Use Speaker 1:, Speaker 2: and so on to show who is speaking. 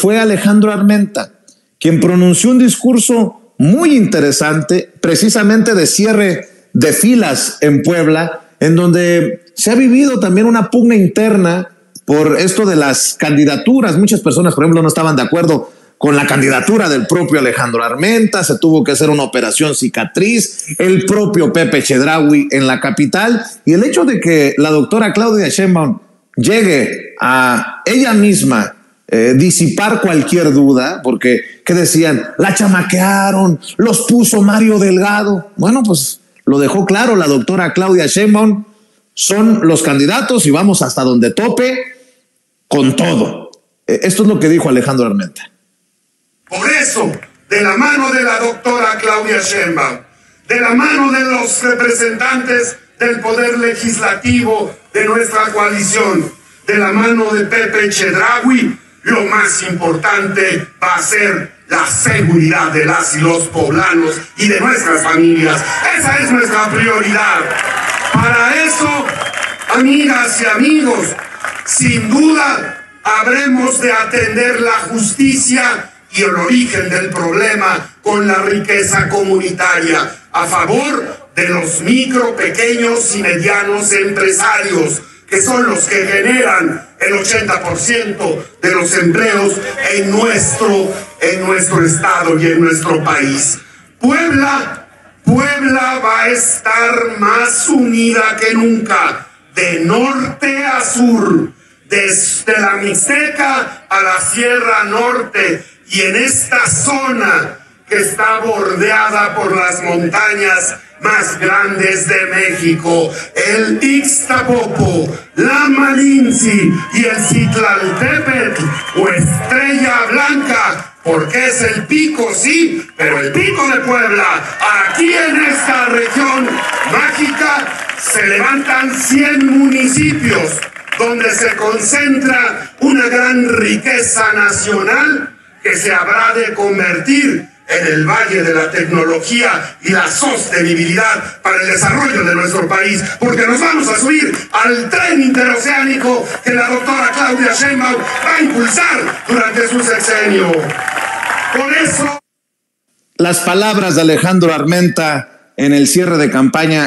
Speaker 1: fue Alejandro Armenta, quien pronunció un discurso muy interesante, precisamente de cierre de filas en Puebla, en donde se ha vivido también una pugna interna por esto de las candidaturas. Muchas personas, por ejemplo, no estaban de acuerdo con la candidatura del propio Alejandro Armenta, se tuvo que hacer una operación cicatriz, el propio Pepe Chedraui en la capital, y el hecho de que la doctora Claudia Sheinbaum llegue a ella misma disipar cualquier duda, porque, ¿qué decían? La chamaquearon, los puso Mario Delgado. Bueno, pues lo dejó claro la doctora Claudia Sheinbaum, son los candidatos y vamos hasta donde tope con todo. Esto es lo que dijo Alejandro Armenta.
Speaker 2: Por eso, de la mano de la doctora Claudia Sheinbaum, de la mano de los representantes del Poder Legislativo de nuestra coalición, de la mano de Pepe Chedraui, lo más importante va a ser la seguridad de las y los poblanos y de nuestras familias. Esa es nuestra prioridad. Para eso, amigas y amigos, sin duda habremos de atender la justicia y el origen del problema con la riqueza comunitaria a favor de los micro, pequeños y medianos empresarios, que son los que generan el 80% de los empleos en nuestro estado y en nuestro país. Puebla va a estar más unida que nunca, de norte a sur, desde la Mixteca a la Sierra Norte, y en esta zona que está bordeada por las montañas más grandes de México, el Ixtapopo, la Malinzi y el Citlaltépetl o Estrella Blanca, porque es el pico, sí, pero el pico de Puebla. Aquí en esta región mágica se levantan 100 municipios donde se concentra una gran riqueza nacional que se habrá de convertir en el valle de la tecnología y la sostenibilidad para el desarrollo de nuestro país, porque nos vamos a subir al tren interoceánico que la doctora Claudia Sheinbaum va a impulsar durante su sexenio. Por eso...
Speaker 1: Las palabras de Alejandro Armenta en el cierre de campaña